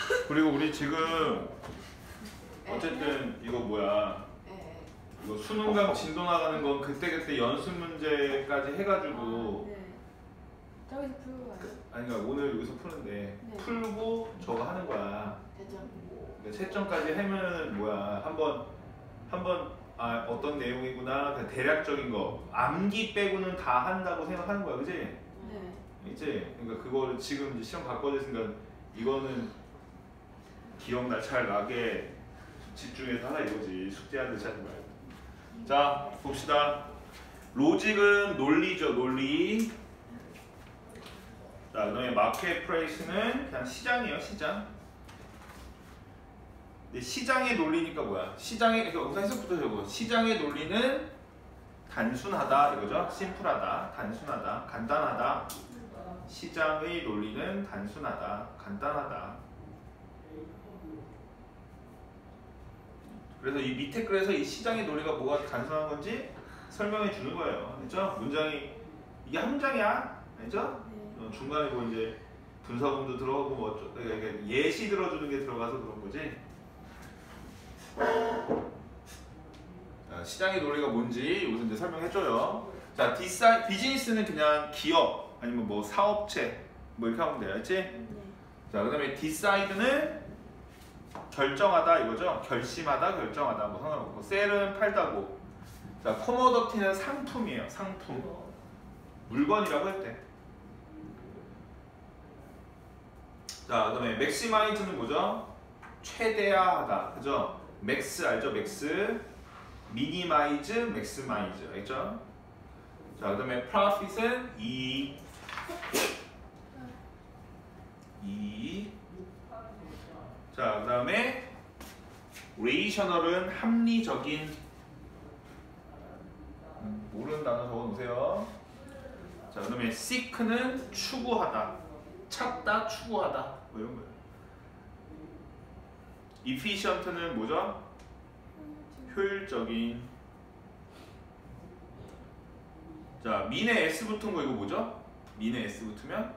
그리고 우리 지금 어쨌든 이거 뭐야? 이거 수능감 진도 나가는 건 그때그때 연습 문제까지 해가지고 저기서 풀고 가요? 아니 그러니까 오늘 여기서 푸는데 풀고 저거 하는 거야. 채점까지 하면은 뭐야? 한번 어떤 내용이구나 대략적인 거 암기 빼고는 다 한다고 생각하는 거야, 그지? 네. 이제 그러니까 그거를 지금 이제 시험 갖고 왔으니까 이거는 기억나 잘 나게 집중해서 하라 이거지. 숙제하듯이 하지 말고. 자 봅시다. 로직은 논리죠, 논리. 자 그다음에 마켓 프레이스는 그냥 시장이에요, 시장. 근데 시장의 논리니까 뭐야? 시장의 그러니까 우선 해석부터 적어. 시장의 논리는 단순하다 이거죠. 심플하다, 단순하다, 간단하다. 시장의 논리는 단순하다, 간단하다. 그래서 이 밑에 글에서 이 시장의 논리가 뭐가 단순한 건지 설명해 주는 거예요. 그렇죠? 문장이 이게 한 문장이야, 알죠? 중간에 뭐 이제 분사구문도 들어가고 뭐 그러니까 예시 들어주는 게 들어가서 그런 거지. 자, 시장의 논리가 뭔지 여기서 이제 설명해줘요. 자, 비즈니스는 그냥 기업 아니면 뭐 사업체 뭐 이렇게 하면 돼요, 알지? 자, 그다음에 디사이드는 결정하다 이거죠. 결심하다, 결정하다 뭐 상관없고. 셀은 팔다고. 자, 코모더티는 상품이에요, 상품. 물건이라고 했대. 자, 그다음에 맥시마이즈는 뭐죠? 최대화하다, 그죠? 맥스 알죠? 맥스. 미니마이즈, 맥스마이즈, 알죠? 자, 그다음에 프로핏은 이익. 자, 그다음에 레이셔널은 합리적인. 모르는 단어 적어 놓으세요. 자, 그다음에 seek는 추구하다, 찾다, 추구하다 뭐 이런 거예요. efficient는 뭐죠? 효율적인. 자, 민에 s 붙은 거 이거 뭐죠? 민에 s 붙으면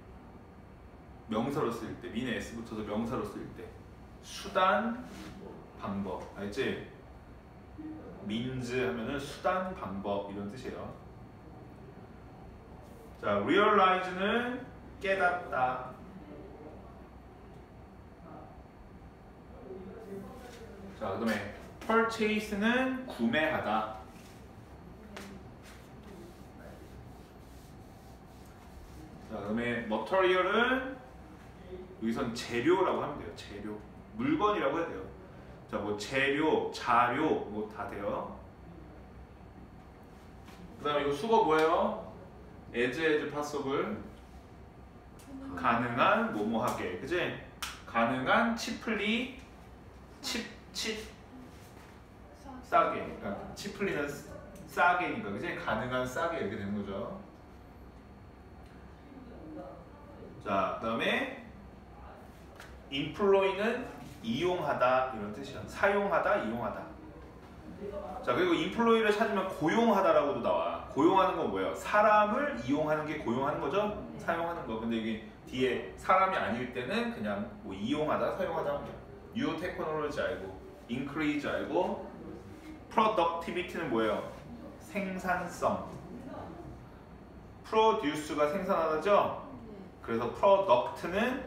명사로 쓸 때, 민에 s 붙어서 명사로 쓸 때 수단, 방법, 알지? means 하면은 수단, 방법 이런 뜻이에요. 자, realize는 깨닫다. 자, 그다음에 purchase는 구매하다. 자, 그다음에 material은 여기선 재료라고 하면 돼요. 재료, 물건이라고 해야 돼요. 자, 뭐 재료, 자료 뭐 다 돼요. 그다음에 이거 수거 뭐예요? as possible. 가능한 뭐뭐하게, 그지? 가능한 cheaply, 싸게. 그러니까 cheaply는 싸게니까, 그지? 가능한 싸게 이렇게 되는 거죠. 자, 그다음에 employ는 이용하다 이런 뜻이야. 사용하다, 이용하다. 자, 그리고 employ를 찾으면 고용하다라고도 나와. 고용하는 건 뭐예요? 사람을 이용하는 게 고용하는 거죠? 사용하는 거. 근데 이게 뒤에 사람이 아닐 때는 그냥 뭐 이용하다, 사용하다 하면 돼요. new technology 알고, increase 알고, productivity는 뭐예요? 생산성. produce가 생산하다죠? 그래서 product는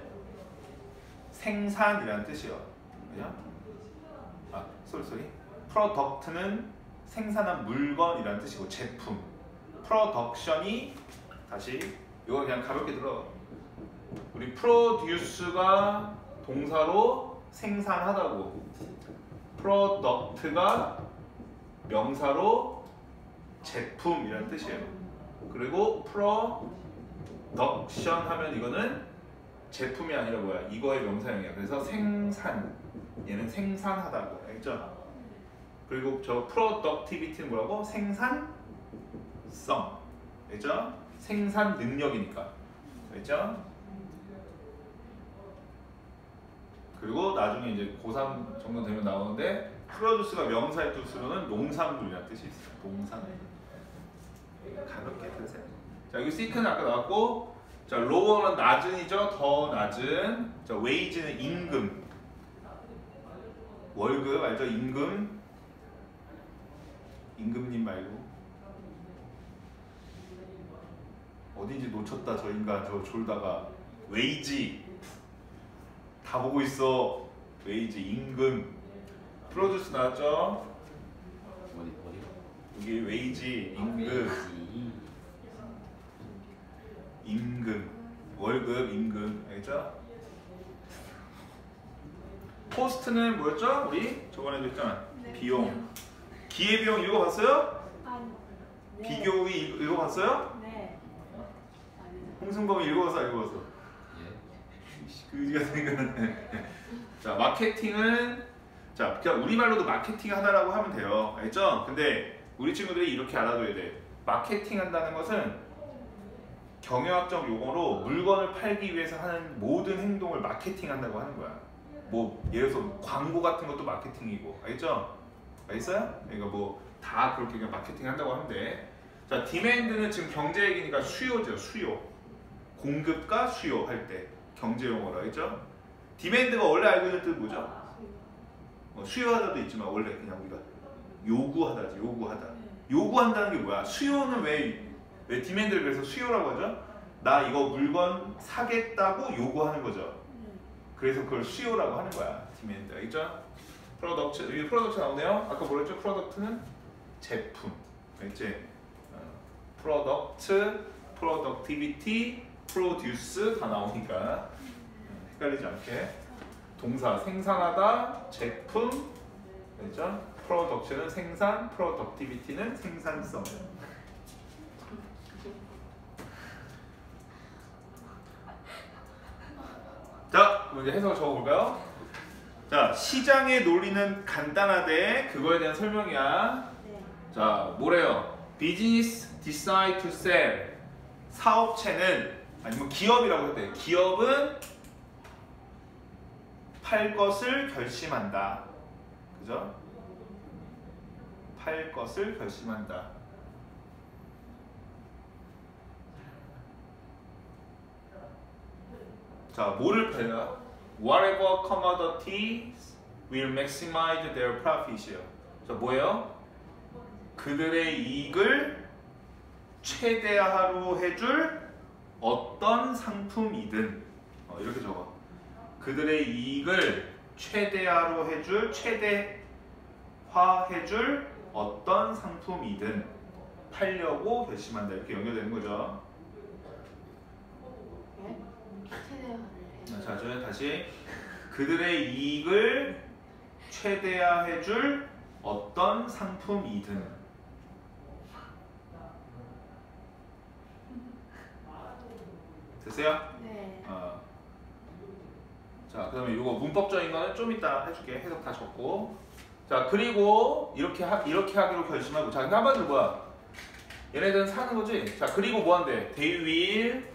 생산이라는 뜻이에요. 그죠? 쏘리. product는 생산한 물건이라는 뜻이고, 제품. production이 다시 이거 그냥 가볍게 들어. 우리 produce가 동사로 생산하다고, product가 명사로 제품이라는 뜻이에요. 그리고 production 하면 이거는 제품이 아니라 뭐야? 이거의 명사형이야. 그래서 생산, 얘는 생산하다고, 알죠? 그리고 저 productivity는 뭐라고? 생산성, 알죠? 생산 능력이니까, 알죠? 그리고 나중에 이제 고3 정도 되면 나오는데 프로듀스가 명사의 뜻으로는 농산물이라는 뜻이 있어요. 농산물. 가볍게 들으세요. 자, 여기 seek는 아까 나왔고, 자, lower는 낮은이죠. 더 낮은. 자, wage는 임금. 월급 알죠? 임금. 임금님 말고. 어딘지 놓쳤다 저 인간. 저 졸다가. wage. 다 보고 있어. wage 임금. 프로듀스 나왔죠? 여기 wage 임금. 임금, 월급, 임금, 알겠죠? 코스트는 뭐였죠? 우리 저번에도 했잖아. 네. 비용. 기회비용 읽어봤어요? 아니. 네. 비교의 읽어봤어요? 네. 홍승범이 읽어봤어, 안 읽어봤어? 그지 같은 거는. 자, 마케팅은 자, 그냥 우리말로도 마케팅 하다라고 하면 돼요. 알겠죠? 근데 우리 친구들이 이렇게 알아둬야 돼. 마케팅 한다는 것은 경영학적 용어로 물건을 팔기 위해서 하는 모든 행동을 마케팅 한다고 하는 거야. 뭐 예를 들어서 광고 같은 것도 마케팅이고, 알겠죠? 알겠어요? 그러니까 뭐 다 그렇게 그냥 마케팅 한다고 하면 돼. 자, 디맨드는 지금 경제 얘기니까 수요죠, 수요. 공급과 수요 할 때 경제 용어로, 알겠죠? 디맨드가 원래 알고 있는 뜻 뭐죠? 수요하다도 있지만 원래 그냥 우리가 요구하다지, 요구하다. 요구한다는 게 뭐야? 수요는 왜 디맨드를 그래서 수요라고 하죠? 나 이거 물건 사겠다고 요구하는 거죠. 그래서 그걸 수요라고 하는 거야. 디맨드. 알겠죠? 프로덕트. 여기 프로덕트 나오네요. 아까 뭐랬죠? 프로덕트는 제품. 알겠지? 프로덕트, 프로덕티비티, 프로듀스 다 나오니까 헷갈리지 않게. 동사 생산하다, 제품. 알겠죠? 프로덕트는 생산, 프로덕티비티는 생산성. 자, 그럼 이제 해석을 적어볼까요? 자, 시장의 논리는 간단하되 그거에 대한 설명이야. 네. 자, 뭐래요? Business decide to sell. 사업체는 아니면 기업이라고 했대. 기업은 팔 것을 결심한다. 그죠? 팔 것을 결심한다. 자, 뭐를 팔라? Whatever commodities will maximize their profit이요. 자, 뭐예요? 그들의 이익을 최대화로 해줄 어떤 상품이든 이렇게 적어. 그들의 이익을 최대화로 해줄, 최대화해줄 어떤 상품이든 팔려고 결심한다. 이렇게 연결되는 거죠. 자, 저 다시 그들의 이익을 최대화해줄 어떤 상품이든. 됐어요? 네. 자, 그다음에 이거 문법적인 거는 좀 이따 해줄게. 해석 다 적고. 자, 그리고 이렇게 하기로 결심하고. 자, 근데 한마디로 뭐야? 얘네들은 사는 거지. 자, 그리고 뭐 한대? They will.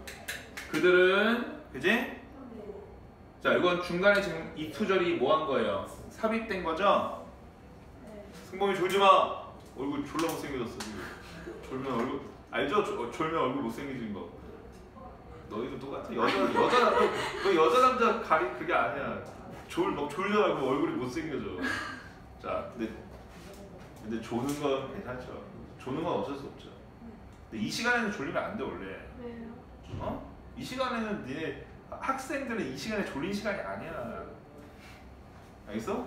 그들은, 그지? 자, 이건 중간에 지금 이투절이 뭐 한 거예요? 삽입된 거죠? 승범이 졸지 마. 얼굴 졸라 못생겨졌어 지금. 졸면 얼굴 알죠? 졸면 얼굴 못생겨진 거. 너희도 똑같아. 너 여자 남자 가리 그게 아니야. 막 졸잖아. 그럼 얼굴이 못생겨져. 자, 근데 조는 건 괜찮죠. 조는 건 어쩔 수 없죠. 근데 이 시간에는 졸리면 안 돼 원래. 왜요? 이 시간에는 니네 학생들은 이 시간에 졸린 시간이 아니야. 알겠어?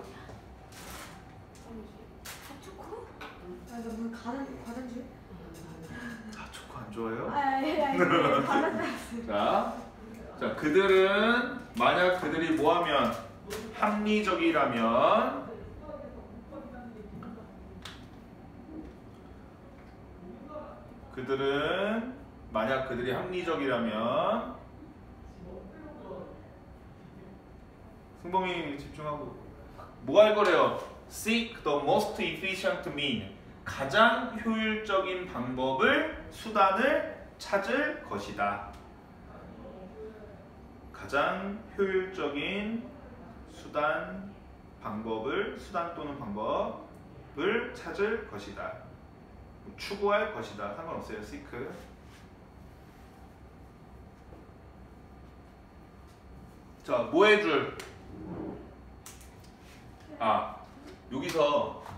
핫초코? 나물 가는 줄? 초코 안 좋아해요? 가는 줄. 자, 그들은 만약 그들이 뭐하면 합리적이라면 그들은 만약 그들이 합리적이라면 승범이 집중하고 뭐 할 거래요? Seek the most efficient mean. 가장 효율적인 방법을 수단을 찾을 것이다. 가장 효율적인 수단 또는 방법을 찾을 것이다. 추구할 것이다. 상관없어요. seek. 자, 뭐 해줄? 여기서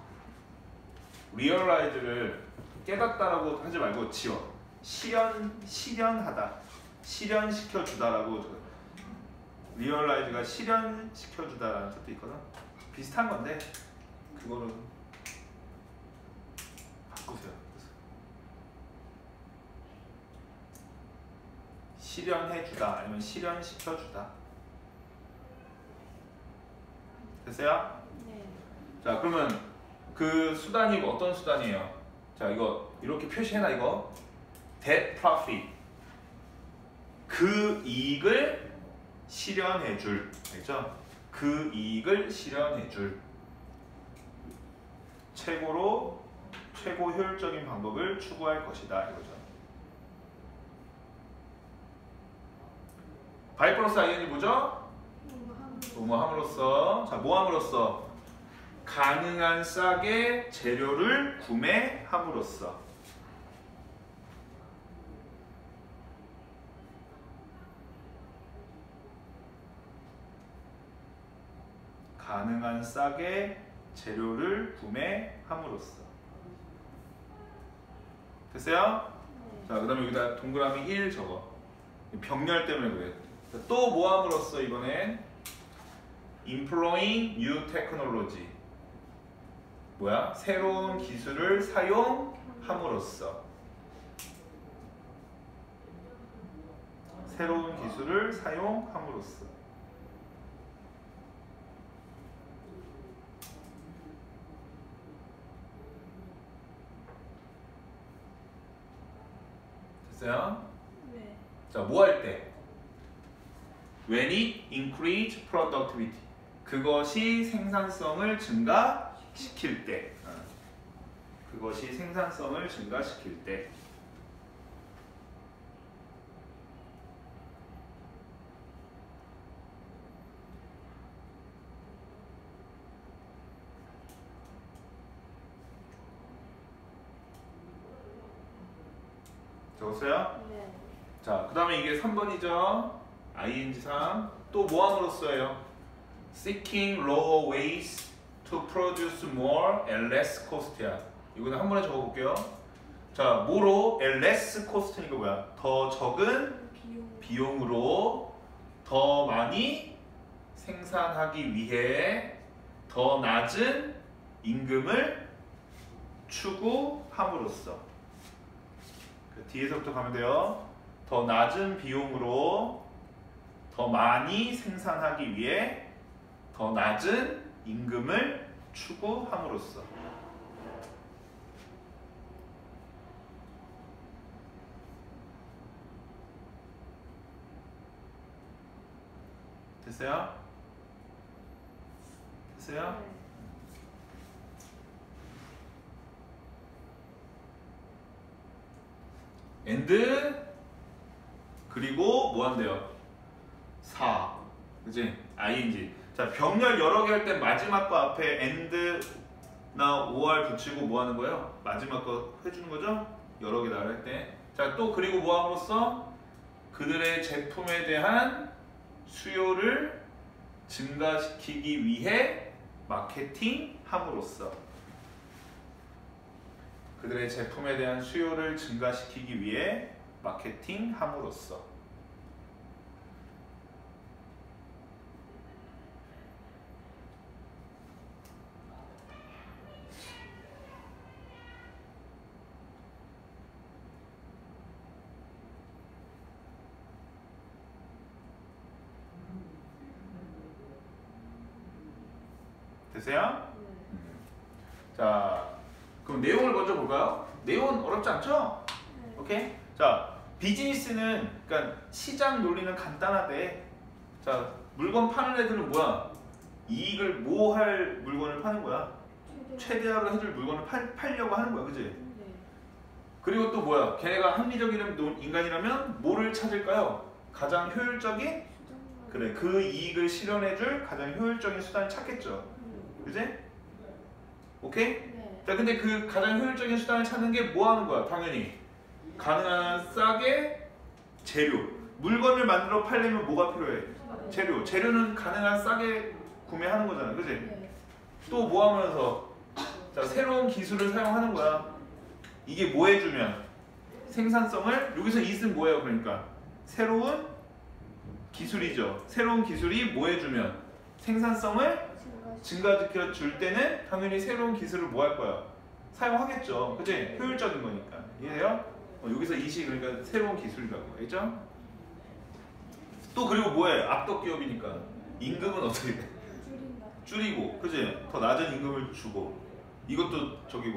realize를 깨닫다라고 하지 말고 지워. 실현하다. 실현시켜주다라고. realize가 실현시켜주다라는 뜻도 있거든. 비슷한 건데 그거는 바꾸세요. 실현해주다 아니면 실현시켜주다. 됐어요? 네. 자, 그러면 그 수단이 어떤 수단이에요? 자, 이거 이렇게 표시해놔. 이거 that profit, 그 이익을 실현해줄. 알죠? 그 이익을 실현해줄 최고 효율적인 방법을 추구할 것이다 이거죠. by 플러스 ing 뭐죠? 뭐함으로써. 자, 뭐함으로써? 가능한 싸게 재료를 구매함으로써. 가능한 싸게 재료를 구매함으로써. 됐어요? 자, 그 다음에 여기다 동그라미 1 적어. 병렬 때문에 그래. 또 뭐함으로써 이번엔 employing new technology. 뭐야? 새로운 기술을 사용함으로써. 새로운 기술을 사용함으로써. 됐어요? 네. 자, 뭐 할 때? When it increase productivity. 그것이 생산성을 증가시킬 때. 그것이 생산성을 증가시킬 때. 적었어요? 네. 자, 그 다음에 이게 3번이죠. ing3. 또 뭐함으로써요? Seeking lower ways to produce more and less cost야. 이거는 한 번에 적어볼게요. 자, 뭐로? and less cost니까 뭐야? 더 적은 비용으로 더 많이 생산하기 위해 더 낮은 임금을 추구함으로써. 뒤에서부터 가면 돼요. 더 낮은 비용으로 더 많이 생산하기 위해 더 낮은 임금을 추구함으로써. 됐어요? 됐어요? 네. and 그리고 뭐 한대요? 4. 그치? ing. 자, 병렬 여러 개 할 때 마지막 거 앞에 and나 or 붙이고 뭐 하는 거예요? 마지막 거 해주는 거죠? 여러 개 나갈 때. 자, 또 그리고 뭐 함으로써? 그들의 제품에 대한 수요를 증가시키기 위해 마케팅함으로써. 그들의 제품에 대한 수요를 증가시키기 위해 마케팅함으로써. 되세요? 자, 그럼 내용을 먼저 볼까요? 내용은 어렵지 않죠? 네. 오케이? 자, 비즈니스는 그러니까 시장 논리는 간단하대. 자, 물건 파는 애들은 뭐야? 이익을 뭐 할 물건을 파는 거야? 최대화로 해줄 물건을 팔려고 하는 거야, 그지? 네. 그리고 또 뭐야? 걔네가 합리적인 인간이라면 뭐를 찾을까요? 가장 효율적인? 그래, 그 이익을 실현해줄 가장 효율적인 수단을 찾겠죠. 그지? 오케이? 네. 자, 근데 그 가장 효율적인 수단을 찾는 게 뭐 하는 거야? 당연히 가능한 싸게 재료. 물건을 만들어 팔려면 뭐가 필요해? 재료는 가능한 싸게 구매하는 거잖아, 그지? 네. 또 뭐 하면서 자 새로운 기술을 사용하는 거야. 이게 뭐 해주면 생산성을 여기서 이은 뭐예요? 그러니까 새로운 기술이죠. 새로운 기술이 뭐 해주면 생산성을 증가시켜 줄 때는 당연히 새로운 기술을 뭐 할 거야? 사용하겠죠. 그치? 효율적인 거니까. 이해해요? 여기서 이시 그러니까 새로운 기술이라고. 알겠죠? 또 그리고 뭐해? 악덕 기업이니까 임금은 어떻게 돼? 줄인다. 줄이고, 그치? 더 낮은 임금을 주고. 이것도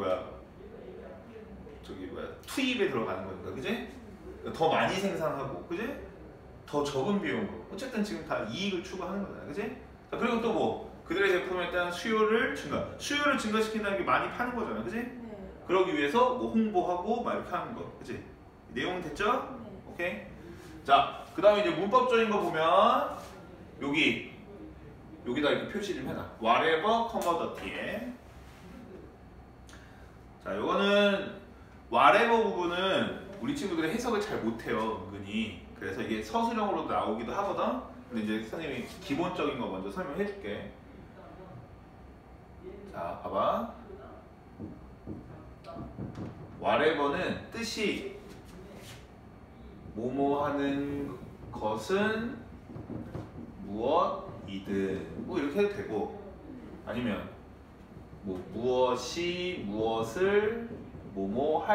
투입에 들어가는 거니까, 그치? 더 많이 생산하고, 그치? 더 적은 비용으로. 어쨌든 지금 다 이익을 추구하는 거잖아, 그치? 자, 그리고 또 뭐? 그들의 제품에 대한 수요를 증가시킨다는 게 많이 파는 거잖아, 그치? 네. 그러기 위해서 뭐 홍보하고 막 이렇게 하는 거, 그치? 내용은 됐죠? 네. 오케이? 자, 그 다음에 이제 문법적인 거 보면 여기다 이렇게 표시 좀 해놔. whatever, commodity. 자, 요거는 whatever 부분은 우리 친구들이 해석을 잘 못해요, 은근히. 그래서 이게 서술형으로도 나오기도 하거든. 근데 이제 선생님이 기본적인 거 먼저 설명해 줄게. 자, 봐봐. whatever는 뜻이 뭐뭐 하는 것은 무엇이든 뭐 이렇게 해도 되고, 아니면 뭐 무엇이 무엇을 뭐뭐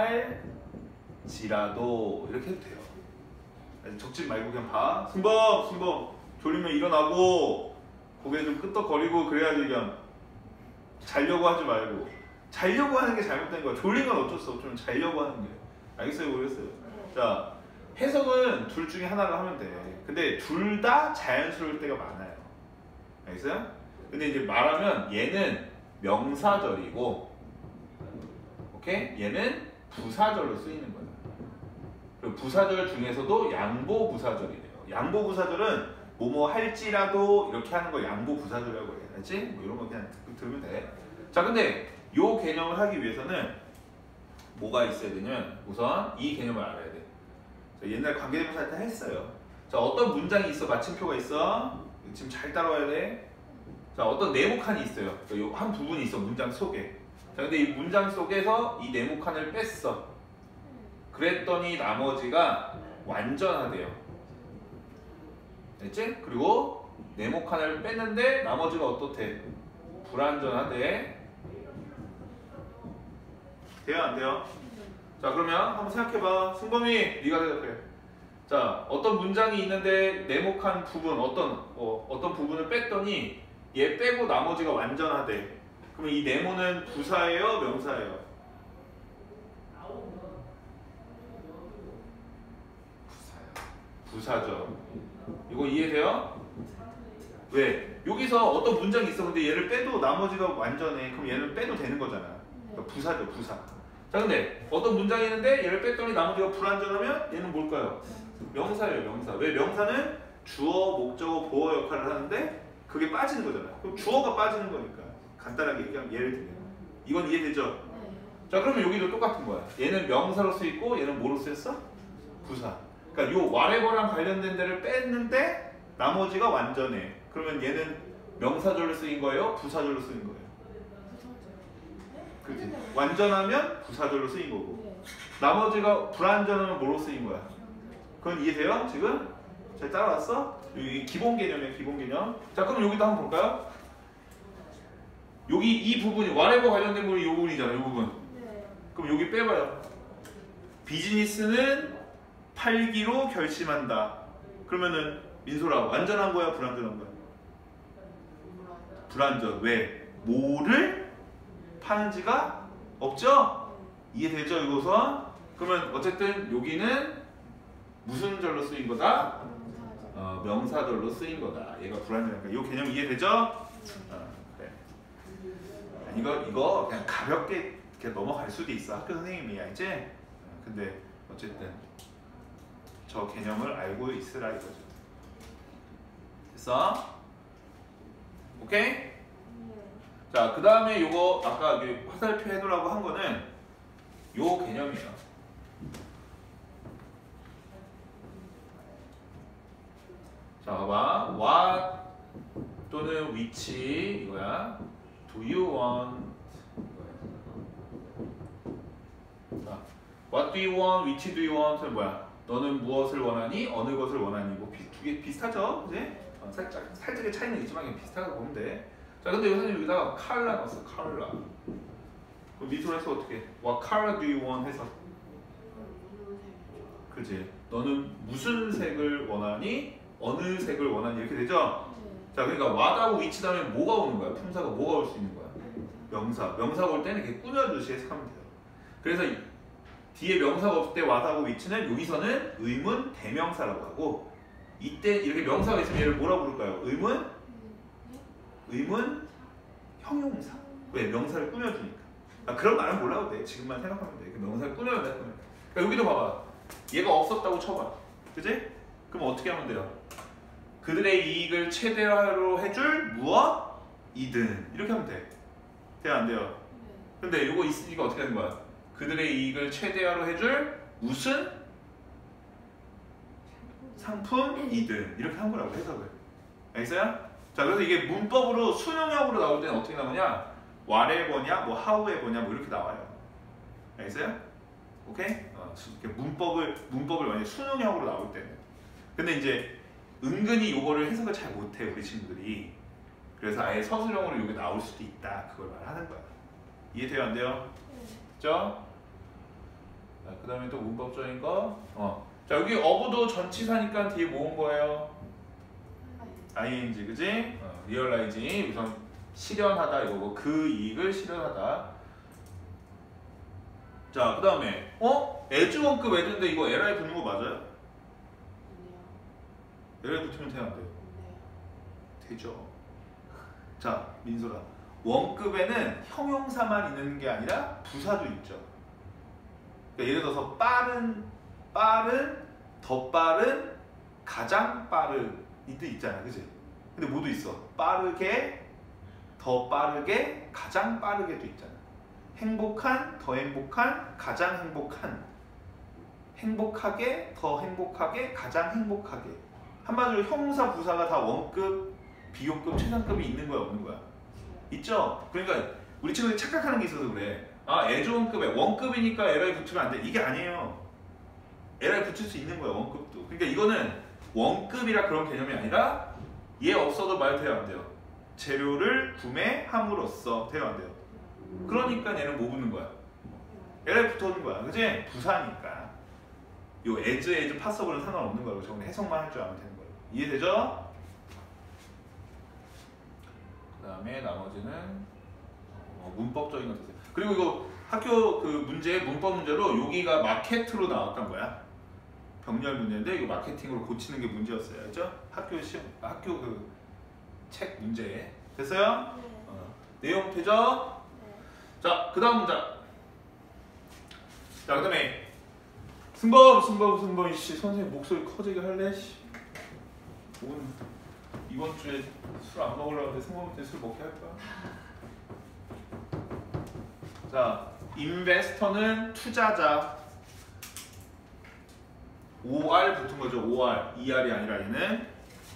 할지라도 이렇게 해도 돼요. 적지 말고 그냥 봐. 순범 졸리면 일어나고 고개 좀 끄덕거리고 그래야지. 그냥 자려고 하지 말고. 자려고 하는 게 잘못된 거야. 졸린 건 어쩔 수 없지만 자려고 하는 게. 알겠어요? 모르겠어요? 자, 해석은 둘 중에 하나를 하면 돼. 근데 둘 다 자연스러울 때가 많아요. 알겠어요? 근데 이제 말하면 얘는 명사절이고, 오케이? 얘는 부사절로 쓰이는 거야. 그리고 부사절 중에서도 양보부사절이래요. 양보부사절은 뭐뭐 할지라도 이렇게 하는 거 양보부사절이라고 해. 알지? 뭐 이런 거 그냥 들으면 돼. 자, 근데 요 개념을 하기 위해서는 뭐가 있어야 되냐면 우선 이 개념을 알아야 돼. 자, 옛날 관계대명사 할 때 했어요. 자, 어떤 문장이 있어? 마침표가 있어. 지금 잘 따라와야 돼. 자, 어떤 네모칸이 있어요. 한 부분이 있어, 문장 속에. 자, 근데 이 문장 속에서 이 네모칸을 뺐어. 그랬더니 나머지가 완전하대요. 됐지? 그리고 네모칸을 뺐는데 나머지가 어떻대? 불완전하대. 돼요? 안 돼요? 자, 그러면 한번 생각해봐. 승범이, 네가 대답해. 자, 어떤 문장이 있는데 네모칸 부분, 어떤 부분을 뺐더니 얘 빼고 나머지가 완전하대. 그러면 이 네모는 부사예요? 명사예요? 부사죠. 이거 이해돼요? 왜? 여기서 어떤 문장이 있어. 근데 얘를 빼도 나머지가 완전해. 그럼 얘는 빼도 되는 거잖아. 그러니까 부사죠, 부사. 자, 근데 어떤 문장이 있는데 얘를 뺐더니 나머지가 불완전하면 얘는 뭘까요? 명사예요, 명사. 왜? 명사는 주어, 목적어, 보어 역할을 하는데 그게 빠지는 거잖아. 그럼 주어가 빠지는 거니까. 간단하게 얘기하면 예를 들면. 이건 이해되죠? 네. 자, 그러면 여기도 똑같은 거야. 얘는 명사로 쓰이고 얘는 뭐로 쓰였어? 부사. 그러니까 요 whatever랑 관련된 데를 뺐는데 나머지가 완전해. 그러면 얘는 명사절로 쓰인 거예요? 부사절로 쓰인 거예요? 그렇지. 완전하면 부사절로 쓰인 거고. 네. 나머지가 불완전하면 뭐로 쓰인 거야? 그건 이해돼요? 지금? 잘 따라왔어? 여기 기본 개념이에요, 기본 개념. 자, 그럼 여기도 한번 볼까요? 여기 이 부분이 whatever 관련된 부분이 이 부분이잖아, 이 부분. 네. 그럼 여기 빼봐요. 비즈니스는 팔기로 결심한다. 그러면은 민소라 완전한 거야, 불완전한 거야? 불완전. 왜? 뭐를 파는지가 없죠? 이해되죠, 이거선? 그러면 어쨌든 여기는 무슨 절로 쓰인 거다? 명사절로 쓰인 거다. 얘가 불완전하니까. 이 개념 이해되죠? 그래. 이거 그냥 가볍게 이렇게 넘어갈 수도 있어. 학교 선생님이 알지? 근데 어쨌든 저 개념을 알고 있으라 이거죠. 됐어? 오케이? 네. 자, 그 다음에 요거 아까 화살표 해두라고 한 거는 요 개념이에요. 자, 봐봐. What 또는 which 이거야. Do you want? 자, What do you want? Which do you want?는 뭐야? 너는 무엇을 원하니? 어느 것을 원하니? 뭐 두 개 비슷하죠, 그지? 살짝의 차이는 있지만 그냥 비슷하다고 보면 돼. 자, 근데 선생님 여기다가 컬러 넣었어. 컬러. 그럼 미소에서 어떻게? What color do you want? 해서. 그지? 너는 무슨 색을 원하니? 어느 색을 원하니? 이렇게 되죠? 자, 그러니까 what하고 which 다음에 뭐가 오는 거야? 품사가 뭐가 올 수 있는 거야? 명사. 명사가 올 때는 이렇게 꾸며주듯이 해석하면 돼요. 그래서 뒤에 명사가 없을 때 what하고 which는 여기서는 의문 대명사라고 하고, 이때 이렇게 명사가 있으면 얘를 뭐라고 부를까요? 의문 형용사. 왜? 명사를 꾸며주니까. 아, 그런 말은 몰라도 돼. 지금만 생각하면 돼. 그 명사를 꾸며야 돼. 그러니까 여기도 봐봐. 얘가 없었다고 쳐봐. 그지? 그럼 어떻게 하면 돼요? 그들의 이익을 최대화로 해줄 무엇이든 이렇게 하면 돼. 돼요? 안 돼요? 근데 이거 있으니까 어떻게 하는 거야? 그들의 이익을 최대화로 해줄 무슨 상품이든 이렇게 한 거라고 해석을. 알겠어요? 자, 그래서 이게 문법으로 수능형으로 나올 때는 어떻게 나오냐? whatever냐, 뭐 how에ver냐, 뭐 이렇게 나와요. 알겠어요? 오케이? 이렇게 문법을 만약에 수능형으로 나올 때는. 근데 이제 은근히 요거를 해석을 잘 못해 우리 친구들이. 그래서 아예 서술형으로 요게 나올 수도 있다. 그걸 말하는 거야. 이해돼요? 안 돼요? 그죠? 그 다음에 또 문법적인 거. 자, 여기 어부도 전치사니까 뒤에 뭐 온 거예요? ing, 그지? realize, 우선 실현하다 이거고, 그 이익을 실현하다. 자, 그 다음에 as 원급 as인데 이거 li 붙는 거 맞아요? li 붙으면 돼요? 안 돼요? 되죠. 자, 민소라. 원급에는 형용사만 있는 게 아니라 부사도 있죠. 그러니까 예를 들어서 빠른, 더 빠른, 가장 빠른 이 뜻 있잖아, 그치? 근데 뭐도 있어? 빠르게, 더 빠르게, 가장 빠르게도 있잖아. 행복한, 더 행복한, 가장 행복한, 행복하게, 더 행복하게, 가장 행복하게. 한마디로 형사, 부사가 다 원급, 비교급, 최상급이 있는 거야, 없는 거야? 있죠? 그러니까 우리 친구들이 착각하는 게 있어서 그래. 아, as 원급에 원급이니까 li 붙으면 안 돼. 이게 아니에요. li 붙일 수 있는 거야, 원급도. 그러니까 이거는 원급이라 그런 개념이 아니라 얘 없어도 말 돼요, 안 돼요? 재료를 구매함으로써 돼요, 안 돼요? 그러니까 얘는 뭐 붙는 거야? li 붙어오는 거야, 그치? 부사니까. 요 as, passable은 상관없는 거라고. 저건 해석만 할 줄 알면 되는 거예요. 이해되죠? 그 다음에 나머지는 문법적인 거 되세요. 그리고 이거 학교 그 문제, 문법 문제로 여기가 마케트로 나왔던 거야. 병렬 문제인데 이거 마케팅으로 고치는 게 문제였어요. 알죠? 학교 시험, 학교 그 책 문제. 됐어요? 내용 되죠? 자, 그 다음 문제. 자, 그 다음에 승범 씨, 선생님 목소리 커지게 할래? 씨. 오늘 이번 주에 술 안 먹으려고 하는데 승범한테 술 먹게 할 거야? 자, 인베스터는 투자자. OR 붙은 거죠. OR. ER이 아니라 얘는.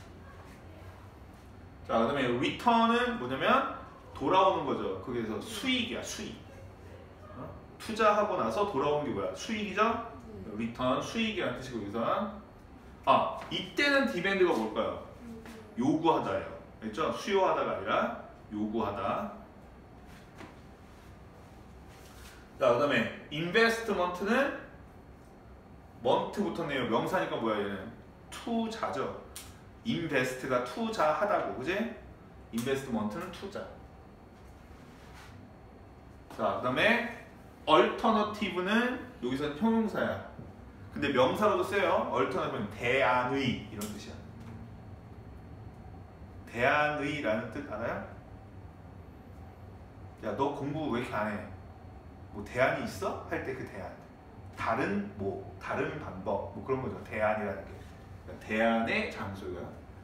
자, 그 다음에 return은 뭐냐면 돌아오는 거죠. 거기에서 수익이야, 수익. 투자하고 나서 돌아오는 게 뭐야? 수익이죠? return, 수익이라는 뜻이고 여기서. 아, 이때는 demand가 뭘까요? 요구하다예요. 알죠? 수요하다가 아니라 요구하다. 자, 그 다음에 investment는 month 붙었네요. 명사니까 뭐야 얘는? 투자죠. invest가 투자하다고, 그지? investment는 투자. 자, 그 다음에 alternative는 여기서는 형용사야. 근데 명사로도 써요. alternative는 대안의 이런 뜻이야. 대안의라는 뜻 알아요? 야, 너 공부 왜 이렇게 안 해? 뭐 대안이 있어? 할 때 그 대안. 다른 뭐, 다른 방법, 뭐 그런 거죠. 대안이라는 게. 그러니까 대안의 장소가.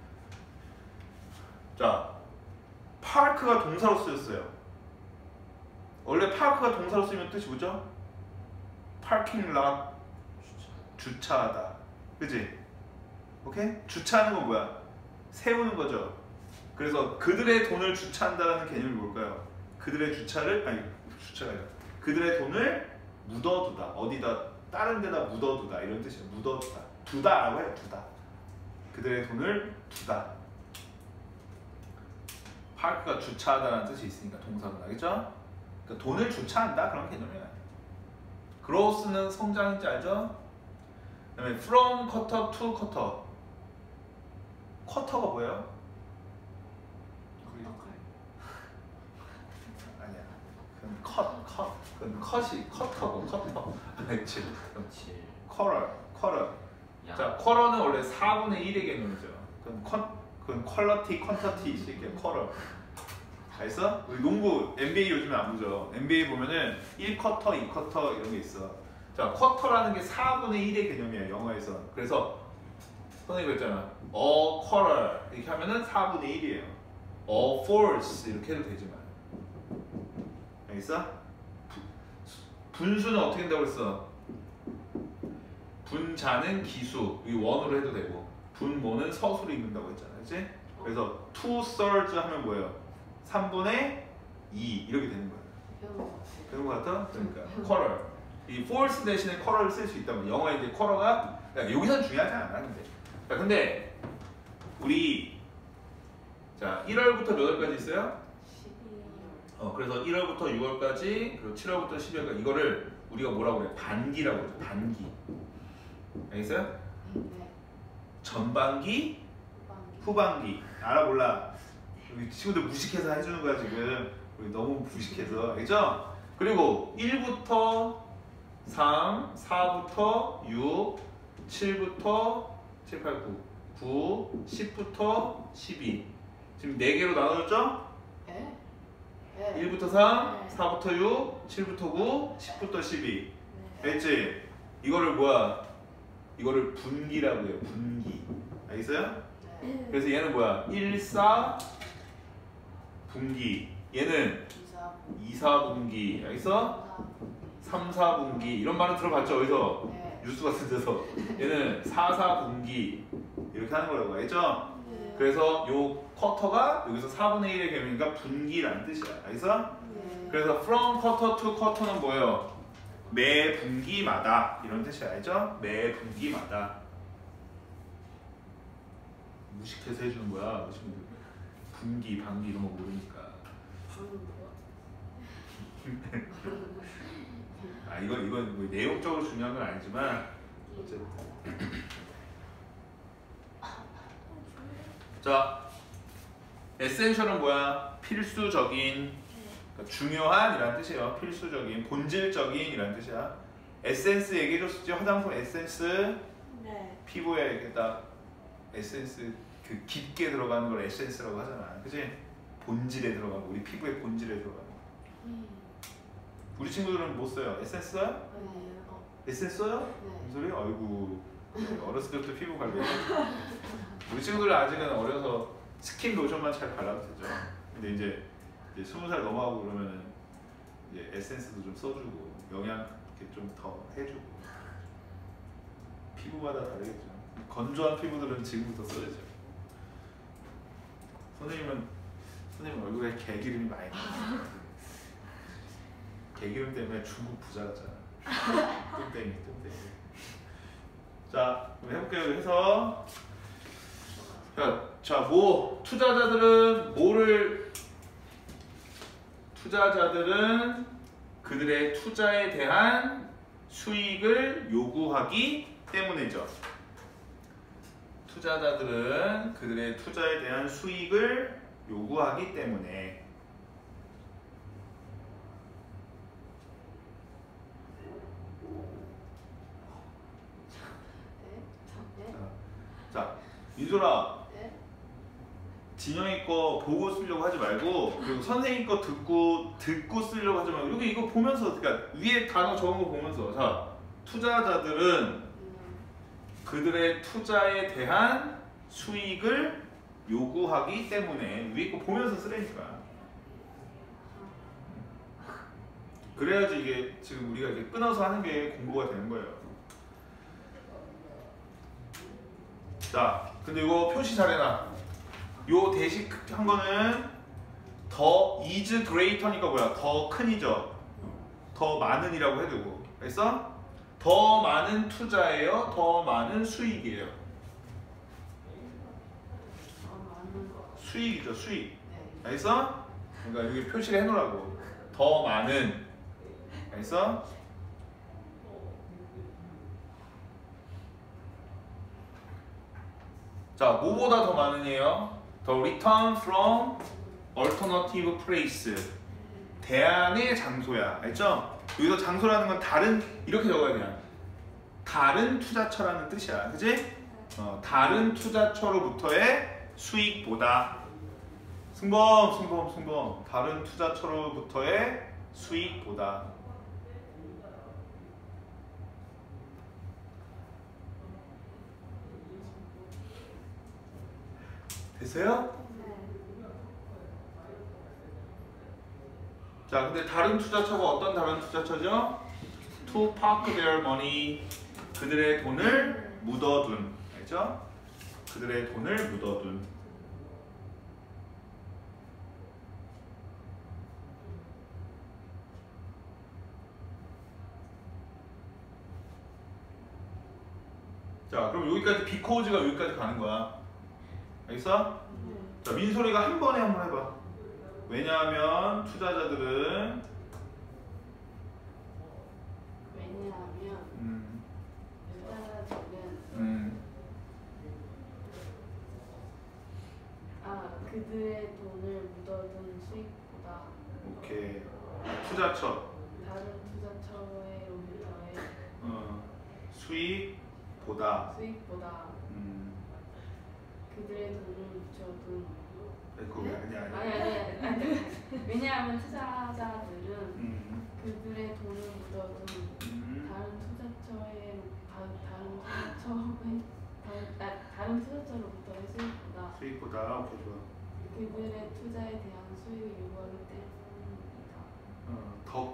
자, 파크가 동사로 쓰였어요. 원래 파크가 동사로 쓰면 뜻이 뭐죠? 파킹 lot, 주차하다. 그지? 오케이? 주차하는 건 뭐야? 세우는 거죠. 그래서 그들의 돈을 주차한다는 개념이 뭘까요? 그들의 주차를 아니 주차가 아니라 그들의 돈을 묻어두다. 어디다 다른 데다 묻어두다 이런 뜻이에요. 묻어두다. 두다라고 해요. 두다. 그들의 돈을 두다. 파크가 주차하다라는 뜻이 있으니까 동사가 알겠죠? 그러니까 돈을 주차한다 그런 개념이에요. growth는 성장인지 알죠? 그다음에 from quarter to quarter. 쿼터가 뭐예요? 아니야. 그건 컷이 쿼터고 쿼터. 그렇지. 그렇지. 쿼터. 야. 자, 쿼터는 원래 4분의 1의 개념이죠. 그건 퀄러티, 퀀터티 이렇게 쿼터. 알겠어? 우리 농구 NBA 요즘에 안 보죠. NBA 보면은 1쿼터, 2쿼터 이런 게 있어. 자, 쿼터라는 게 4분의 1의 개념이에요. 영어에서. 그래서 선생님이 그랬잖아. a quarter 이렇게 하면은 4분의 1이에요. a fourth 이렇게 해도 되지만. 알겠어? 분수는 어떻게 된다고 그랬어? 분자는 기수, 이 원으로 해도 되고 분모는 서수로 읽는다고 했잖아. 그치? 그래서 2/3 하면 뭐예요? 3분의 2 이렇게 되는 거예요. 그런 거 같아? 그러니까 quarter. 이 fourth 대신에 quarter를 쓸 수 있다면 영어에 이제 quarter가 그러니까 여기서는 중요하지 않아. 근데 우리 자 1월부터 몇 월까지 있어요? 12월. 그래서 1월부터 6월까지 그리고 7월부터 12월까지 이거를 우리가 뭐라고 그래? 반기라고 그러죠. 반기. 알겠어요? 네. 전반기, 후반기. 알아 몰라. 우리 친구들 무식해서 해주는 거야 지금. 우리 너무 무식해서. 알겠죠? 그리고 1부터 3, 4부터 6, 7부터 7, 8, 9, 10부터 12. 지금 4개로 나눠졌죠? 네. 1부터 3, 4부터 6, 7부터 9, 10부터 12. 네. 알겠지? 이거를 뭐야? 이거를 분기라고 해요. 분기. 알겠어요? 네. 그래서 얘는 뭐야? 1, 4 분기. 얘는 2, 4분기. 알겠어? 3, 4분기. 이런 말은 들어봤죠? 어디서? 네. 뉴스 같은 데서. 얘는 4, 4분기. 이렇게 하는 거라고. 알겠죠? 네. 그래서 요 쿼터가 여기서 4분의 1의 개념이니까 분기라는 뜻이야. 알겠어? 네. 그래서 from quarter to quarter는 뭐예요? 매 분기마다 이런 뜻이 알죠? 매 분기마다 무식해서 해주는 거야. 분기, 반기 이런 거 모르니까. 아 이건 뭐 내용적으로 중요한 건 아니지만 어쨌든. 자, 에센셜은 뭐야? 필수적인. 그러니까 중요한 이란 뜻이에요. 필수적인, 본질적인 이란 뜻이야. 에센스 얘기해줬었지? 화장품 에센스. 네. 피부에 이렇게 딱 에센스 그 깊게 들어가는 걸 에센스라고 하잖아. 그치? 본질에 들어가고 우리 피부의 본질에 들어가는 거. 우리 친구들은 뭐 써요? 에센스 써요? 에센스 써요? 무슨 소리? 아이고 어렸을 때부터 피부 관리해. 우리 친구들은 아직은 어려서 스킨 로션만 잘 발라도 되죠. 근데 이제 20살 넘어가고 그러면은 이제 에센스도 좀 써주고 영양 이렇게 좀 더 해주고 피부마다 다르겠죠. 건조한 피부들은 지금부터 써야죠. 선생님 얼굴에 개기름이 많이 나. 개기름 때문에 중국 부자 같잖아. 뚱땡이. 자, 그럼 해볼게요. 해서 자, 뭐 투자자들은 그들의 투자에 대한 수익을 요구하기 때문이죠. 투자자들은 그들의 투자에 대한 수익을 요구하기 때문에. 자, 민솔아. 진영이 거 보고 쓰려고 하지 말고 그리고 선생님 거 듣고 쓰려고 하지 말고 여기 이거 보면서 그러니까 위에 단어 적은 거 보면서 자 투자자들은 그들의 투자에 대한 수익을 요구하기 때문에 위에 거 보면서 쓰라니까. 그래야지 이게 지금 우리가 이렇게 끊어서 하는 게 공부가 되는 거예요. 자, 근데 이거 표시 잘 해놔. 요 대식한 거는 더 is greater니까 뭐야? 더 큰이죠. 더 많은이라고 해두고. 그래서 더 많은 투자예요. 더 많은 수익이에요. 수익이죠, 수익. 그래서 그러니까 여기 표시를 해놓으라고. 더 많은. 그래서 자, 뭐보다 더 많은이에요? The return from alternative place. 대안의 장소야. 알죠? 여기서 장소라는 건 다른, 이렇게 적어야 돼요. 다른 투자처라는 뜻이야. 그지? 다른 투자처로부터의 수익보다. 승범. 다른 투자처로부터의 수익보다. 됐어요? 자, 근데 다른 투자처가 어떤 다른 투자처죠? To park their money. 그들의 돈을 묻어둔. 알죠? 그들의 돈을 묻어둔. 자, 그럼 여기까지 because가 여기까지 가는 거야. 알겠어? 자, 민소리가 한 번에 한번 해봐. 왜냐하면 투자자들은 그들의 돈을 묻어둔 수익보다 오케이. 투자처 다른 투자처로부터의 수익보다 그들의 돈을 묻혀둔 그거 아니야. 아니. 왜냐하면 투자자들은 그들의 돈을 묻어둔 다른 투자처로부터의 수익보다 오케이, 좋아. 그들의 투자에 대한 수익을 요구하기 때문이다. 더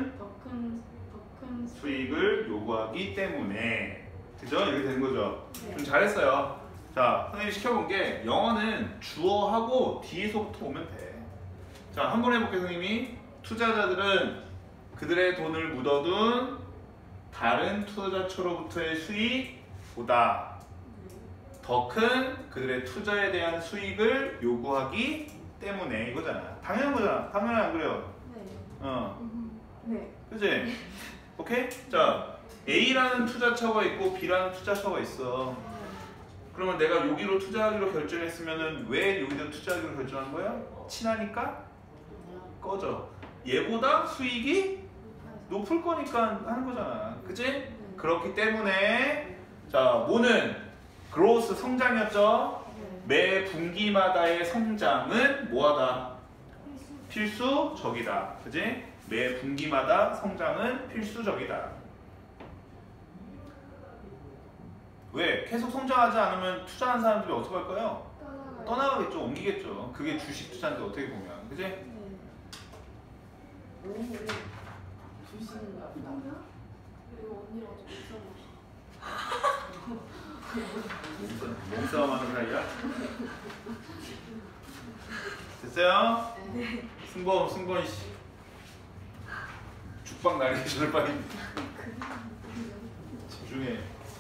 큰 수익을 요구하기 때문에. 그죠? 이렇게 되는 거죠. 네. 좀 잘했어요. 자, 선생님이 시켜본 게 영어는 주어하고 뒤에서부터 오면 돼. 자, 한번 해볼게요, 선생님이. 투자자들은 그들의 돈을 묻어둔 다른 투자처로부터의 수익보다 더 큰 그들의 투자에 대한 수익을 요구하기 때문에. 이거잖아. 당연한 거잖아. 당연히 안 그래요? 네. 네. 그치? 오케이? 자, A라는 투자처가 있고 B라는 투자처가 있어. 그러면 내가 여기로 투자하기로 결정했으면은 왜 여기다 투자하기로 결정한 거야? 친하니까? 꺼져. 얘보다 수익이 높을 거니까 하는 거잖아. 그치? 그렇기 때문에 자, 뭐는 growth 성장이었죠? 매 분기마다의 성장은 뭐하다? 필수적이다. 그치? 매 분기마다 성장은 필수적이다. 왜? 계속 성장하지 않으면 투자한 사람들이 어떻게 할까요? 떠나가겠죠. 옮기겠죠. 그게 주식 투자인데 어떻게 보면. 그치? 주식인가 보다. 그리고 언니랑 좀 몸싸움하는 사이야? 됐어요? 네. 승건 씨. 죽방 날리기 전에 빨리 집중해.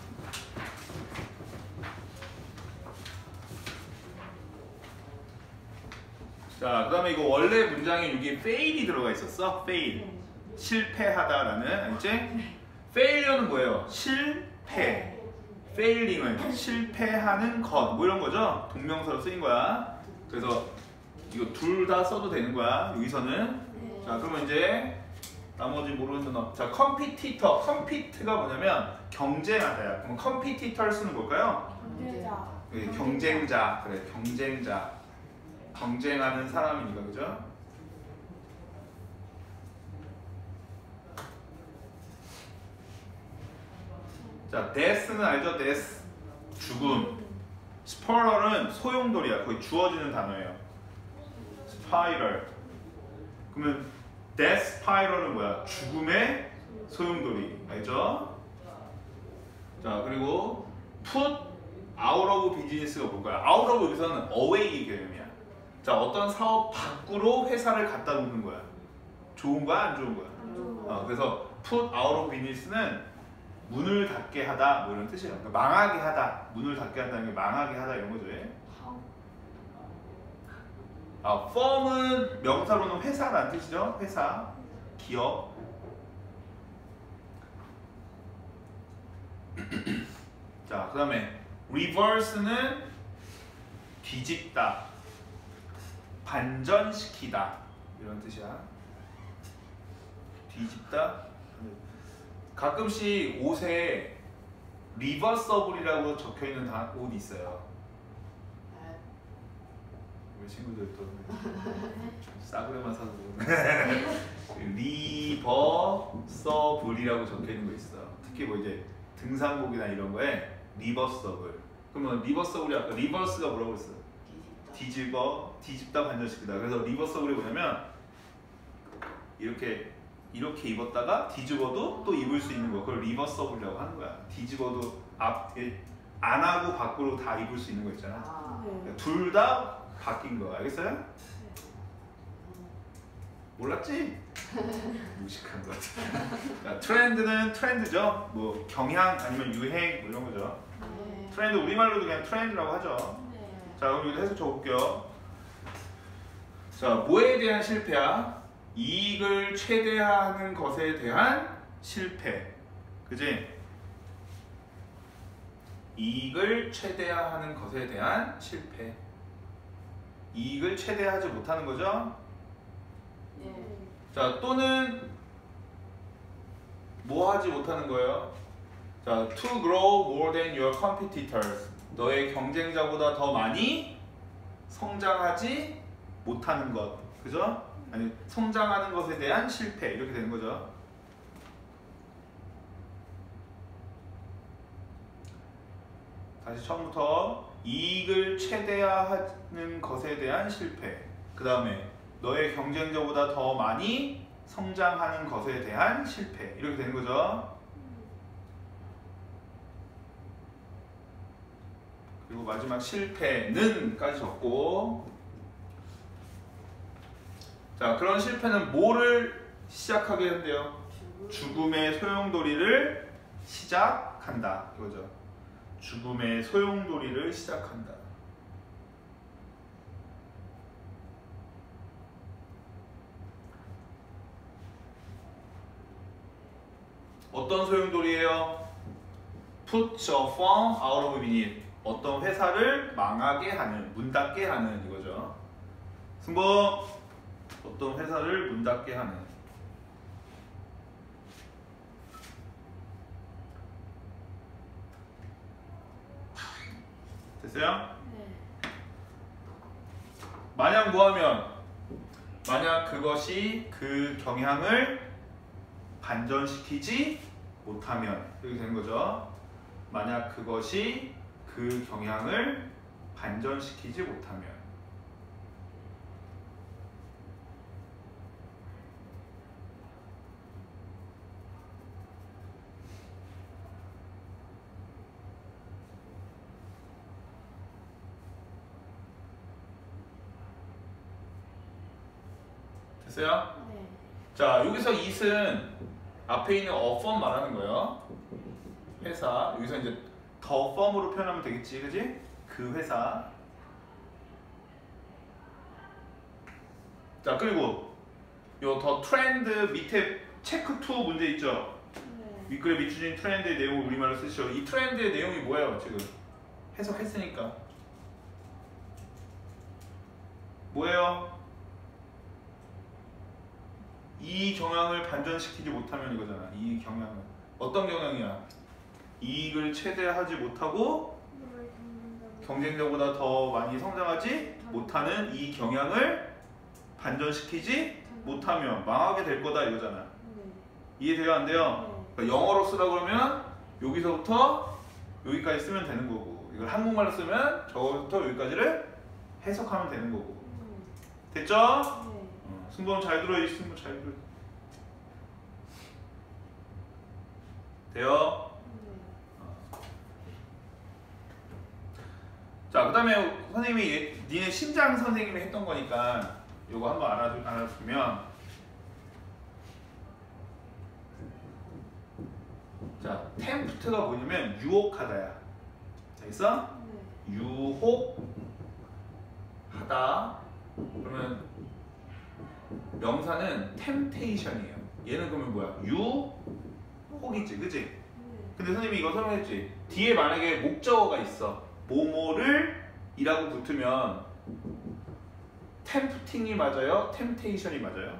자, 그 다음에 이거 원래 문장에 여기 fail이 들어가 있었어. fail. 실패하다라는. 알지? failure는 뭐예요? 실패. failing은 실패하는 것. 뭐 이런 거죠? 동명사로 쓰인 거야. 그래서 이거 둘 다 써도 되는 거야. 여기서는. 자, 그러면 이제 나머지 모르는 너. 자, competitor. compete가 뭐냐면 경쟁하다야. 그럼 competitor 쓰는 뭘까요? 경쟁자. 그래, 경쟁자. 경쟁하는 사람이니까, 그죠? 자, death는 알죠? death. 죽음. spiral은 소용돌이야. 거의 주어지는 단어예요. spiral. 그러면 death spiral은 뭐야? 죽음의 소용돌이. 알죠? 자, 그리고 put out of business가 볼 거야. out of 여기서는 away 개념이야. 자, 어떤 사업 밖으로 회사를 갖다 놓는 거야. 좋은 거야, 안 좋은 거야? 안 좋은 거. 그래서 put out of business는 문을 닫게 하다 뭐 이런 뜻이에요. 그러니까 망하게 하다, 문을 닫게 한다는 게 망하게 하다 이런 거죠. firm은 명사로는 회사라는 뜻이죠. 회사, 기업. 자, 그 다음에 reverse는 뒤집다, 반전시키다 이런 뜻이야. 뒤집다. 가끔씩 옷에 리버서블이라고 적혀있는 옷 있어요. 우리 친구들 또 싸구려만 사서 리버서블이라고 적혀있는 거 있어. 특히 뭐 이제 등산복이나 이런 거에 리버서블. 그러면 리버서블이 아까 리버스가 뭐라고 했어? 뒤집다, 반전시키다. 그래서 리버서블이 뭐냐면 이렇게 입었다가 뒤집어도 또 입을 수 있는 거. 그걸 리버서블이라고 하는 거야. 뒤집어도 안 하고 밖으로 다 입을 수 있는 거 있잖아. 네. 둘 다 바뀐 거. 알겠어요? 몰랐지? 무식한 거 같아. 트렌드는 트렌드죠. 뭐 경향 아니면 유행 뭐 이런 거죠. 네. 트렌드 우리말로도 그냥 트렌드라고 하죠. 네. 자, 그럼 여기 해석 적어볼게요. 자, 뭐에 대한 실패야? 이익을 최대화하는 것에 대한 실패. 그지? 이익을 최대화하는 것에 대한 실패. 이익을 최대화하지 못하는 거죠? 네. 자, 또는 뭐 하지 못하는 거예요? 자, to grow more than your competitors. 너의 경쟁자보다 더 많이 성장하지 못하는 것. 그죠? 아니, 성장하는 것에 대한 실패. 이렇게 되는 거죠. 다시 처음부터 이익을 최대화하는 것에 대한 실패. 그 다음에 너의 경쟁자보다 더 많이 성장하는 것에 대한 실패. 이렇게 되는 거죠. 그리고 마지막 실패는까지 적고. 자, 그런 실패는 뭐를 시작하게 한대요? 죽음의 소용돌이를 시작한다. 이거죠. 죽음의 소용돌이를 시작한다. 어떤 소용돌이예요? Put a firm out of business. 어떤 회사를 망하게 하는, 문 닫게 하는 이거죠. 승범, 어떤 회사를 문 닫게 하는. 됐어요? 네. 만약 뭐하면? 만약 그것이 그 경향을 반전시키지 못하면 이렇게 되는 거죠. 만약 그것이 그 경향을 반전시키지 못하면. 됐어요? 네. 자, 여기서 it은 앞에 있는 a firm 말하는 거예요. 회사. 여기서 이제 더 firm으로 표현하면 되겠지, 그지? 그 회사. 자, 그리고 요 더 트렌드 밑에 체크 2 문제 있죠? 네. 윗글에 비추진 트렌드의 내용을 우리말로 쓰시죠. 이 트렌드의 내용이 뭐예요, 지금? 해석했으니까. 뭐예요? 이 경향을 반전시키지 못하면 이거잖아. 이 경향을. 어떤 경향이야? 이익을 최대화하지 못하고 경쟁자보다 더 많이 성장하지 못하는 이 경향을 반전시키지 못하면 망하게 될 거다 이거잖아. 네. 이해돼요? 안 돼요? 그러니까 영어로 쓰라 그러면 여기서부터 여기까지 쓰면 되는 거고, 이걸 한국말로 쓰면 저거부터 여기까지를 해석하면 되는 거고. 됐죠? 네. 승범 잘 들어. 승범 잘 들어. 돼요? 자, 그 다음에 선생님이 니네 심장 선생님이 했던 거니까 요거 한번 알아두면, 자, 템프트가 뭐냐면 유혹하다야. 알겠어? 네. 유혹하다. 그러면 명사는 temptation이에요. 얘는 그러면 뭐야? 유혹이지, 그치? 네. 근데 선생님이 이거 설명했지. 뒤에 만약에 목적어가 있어. 뭐뭐를 이라고 붙으면 tempting이 맞아요? temptation이 맞아요?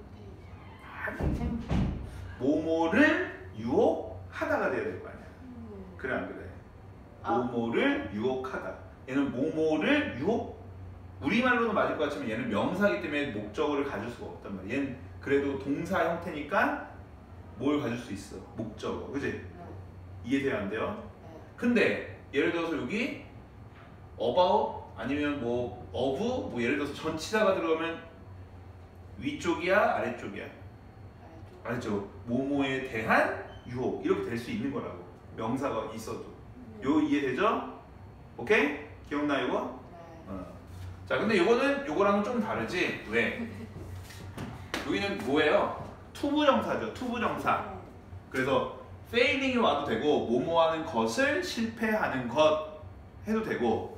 뭐뭐를 유혹하다가 돼야 될 거 아니야. 그래 안 그래? 뭐뭐를 유혹하다. 얘는 뭐뭐를 유혹. 우리말로는 맞을 것 같지만 얘는 명사이기 때문에 목적어를 가질 수가 없단 말이야. 얘는 그래도 동사 형태니까 뭘 가질 수 있어? 목적어. 그지? 이해돼요 안 돼요? 근데 예를 들어서 여기 about 아니면 뭐 of 뭐 예를 들어서 전치사가 들어가면 위쪽이야 아래쪽이야? 아래쪽. 뭐뭐에 대한 유혹 이렇게 될 수 있는 거라고. 명사가 있어도. 요 이해되죠? 오케이? 기억나 이거? 자, 근데 요거는 요거랑은 좀 다르지? 왜? 여기는 뭐예요? 투부정사죠. 투부정사. 그래서 failing이 와도 되고 뭐뭐하는 것을 실패하는 것 해도 되고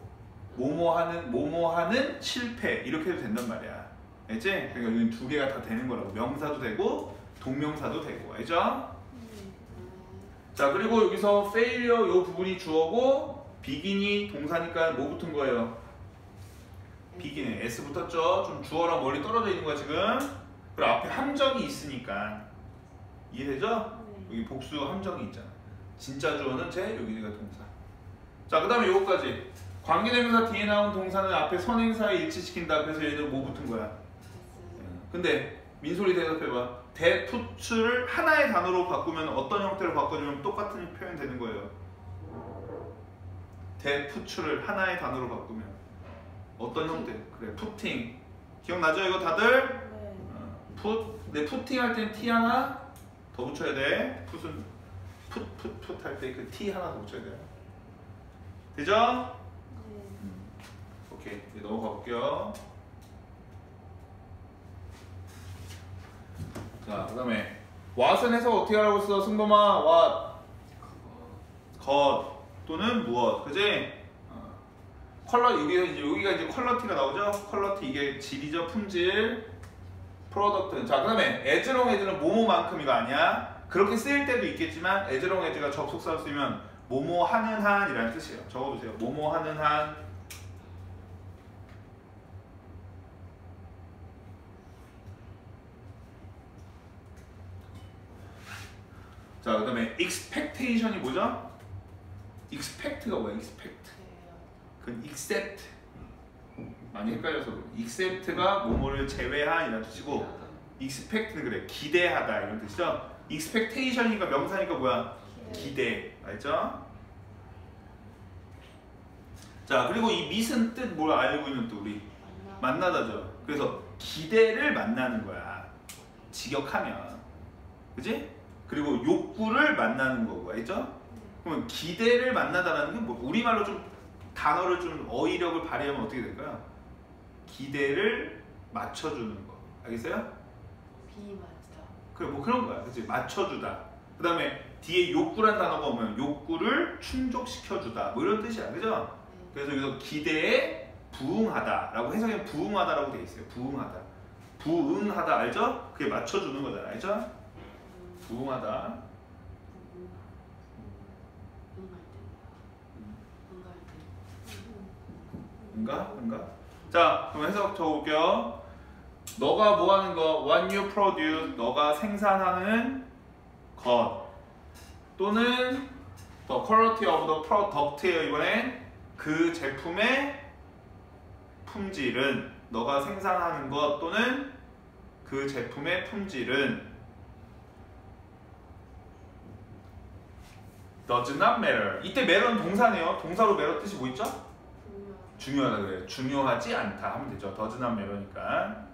뭐뭐하는 실패 이렇게 해도 된단 말이야. 알지? 그러니까 여기는 두 개가 다 되는 거라고. 명사도 되고 동명사도 되고. 알죠? 자, 그리고 여기서 failure 요 부분이 주어고 begin이 동사니까 뭐 붙은 거예요? begin에 s 붙었죠? 좀 주어랑 멀리 떨어져 있는 거야 지금. 그리고 앞에 함정이 있으니까 이해되죠? 여기 복수 함정이 있잖아. 진짜 주어는 제, 여기가 동사. 자, 그 다음에 요거까지. 관계대명사 뒤에 나온 동사는 앞에 선행사에 일치시킨다. 그래서 얘는 뭐 붙은 거야? 근데 민솔이 대답해봐. 대푸츠를 하나의 단어로 바꾸면 어떤 형태로 바꿔주면 똑같은 표현 되는 거예요. 대푸츠를 하나의 단어로 바꾸면 어떤 형태? 그래, 푸팅. 기억나죠 이거 다들? 네. 푸. 푸팅 할 땐 T 하나 더 붙여야 돼. 풋은 풋 할 때 그 T 하나 더 붙여야 돼요. 되죠? 오케이, 이제 넘어가 볼게요. 자, 그 다음에 what은 해석 어떻게 하라고 했어? 승범아, what? 것 또는 무엇, 그지? 컬러, 여기가 이제 퀄러티가 나오죠? 퀄러티, 이게 질이죠, 품질. 프로덕트. 자, 그 다음에 as long as는 뭐뭐만큼이가 아니야. 그렇게 쓰일 때도 있겠지만 as long as가 접속사로 쓰면 뭐뭐 하는 한 이라는 뜻이에요. 적어두세요. 뭐뭐 하는 한. 자, 그 다음에 expectation이 뭐죠? expect가 뭐야? expect. 그건 accept. 많이 헷갈려서 그래. accept가 뭐뭐를 제외한 이라는 뜻이고 expect는 그래. 기대하다 이런 뜻이죠. expectation이니까 명사니까 뭐야? 기대. 알죠? 자, 그리고 이 meet은 뜻 뭘 알고 있는 또 우리? 만나다죠. 그래서 기대를 만나는 거야. 직역하면. 그지? 그리고 욕구를 만나는 거고. 알죠? 그러면 기대를 만나다라는 게 뭐? 우리말로 좀 단어를 좀 어휘력을 발휘하면 어떻게 될까요? 기대를 맞춰주는 거. 알겠어요? 비맞다. 그래, 뭐 그런 거야. 그치? 맞춰주다. 그 다음에 뒤에 욕구란 단어가 오면 욕구를 충족시켜주다. 뭐 이런 뜻이야. 그죠? 그래서 여기서 기대에 부응하다 라고 해석하면 부응하다라고 돼 있어요. 부응하다. 부응하다 알죠? 그게 맞춰주는 거잖아. 알죠? 부응하다. 응가? 자, 그럼 해석 적어볼게요. 너가 뭐 하는 거, what you produce, 너가 생산하는 것 또는 the quality of the product예요. 이번엔 그 제품의 품질은, 너가 생산하는 것 또는 그 제품의 품질은 does not matter. 이때 matter는 동사네요. 동사로 matter 뜻이 뭐 있죠? 중요하다 그래. 중요하지 않다 하면 되죠. does not matter니까.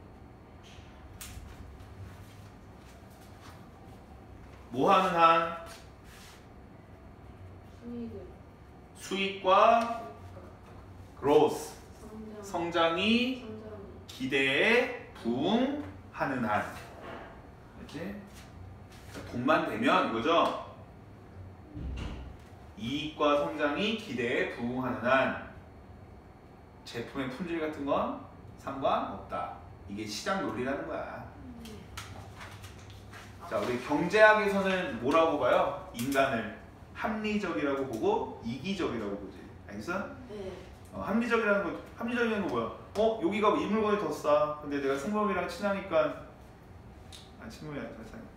뭐 하는 한? 수익과 growth 성장. 성장이 성장. 기대에 부응하는 한. 알지? 돈만 되면 이거죠. 이익과 성장이 기대에 부응하는 한 제품의 품질 같은 건 상관없다. 이게 시장 논리라는 거야. 자, 우리 경제학에서는 뭐라고 봐요? 인간을 합리적이라고 보고 이기적이라고 보지. 알겠어? 네. 합리적이라는 거 뭐야? 여기가 이 물건이 더 싸. 근데 내가 승범이랑 친하니까 친범이 아니라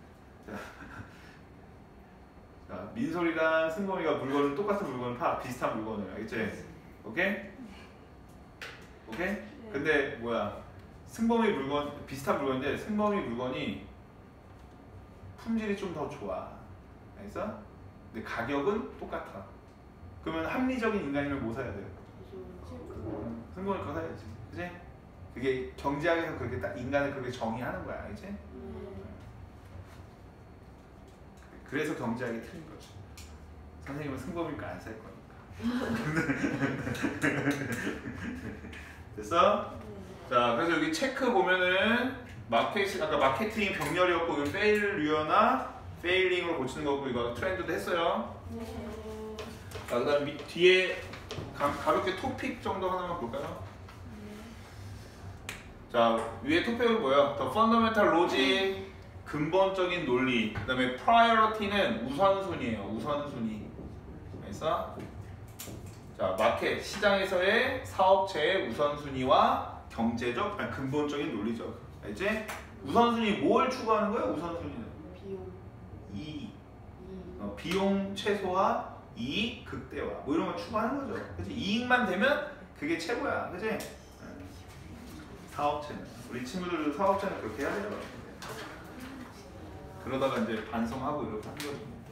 자, 민솔이랑 승범이가 물건을 똑같은 물건을 파. 비슷한 물건을. 알겠지? 오케이? 오케이? 근데 뭐야? 승범이 물건 비슷한 물건인데 승범이 물건이 품질이 좀 더 좋아. 알겠어? 근데 가격은 똑같아. 그러면 합리적인 인간이면 뭐 사야 돼요? 승범이 거 사야지. 그지? 그게 경제학에서 그렇게 딱 인간을 그렇게 정의하는 거야. 알지? 그래서 경제학이 틀린 거지. 선생님은 승범이 거 안 살 거니까. 됐어? 자, 그래서 여기 체크 보면은 아까 마케팅 병렬이었고 이거 페일류어나 페일링으로 고치는 거고 이거 트렌드도 했어요. 자, 그다음 뒤에 가볍게 토픽 정도 하나만 볼까요? 자, 위에 토픽은 뭐야? The fundamental logic, 근본적인 논리. 그다음에 priority는 우선순위예요. 우선순위. 그래서 자, 마켓 시장에서의 사업체의 우선순위와 경제적, 아니, 근본적인 논리적. 알지? 우선순위 뭘 추구하는 거야? 우선순위는 비용. 이익. 비용 최소화, 이익 극대화. 뭐 이런 거 추구하는 거죠. 그치? 이익만 되면 그게 최고야. 그치? 사업체는. 우리 친구들도 사업체는 그렇게 해야 돼요. 그러다가 이제 반성하고 이렇게 하는 거지.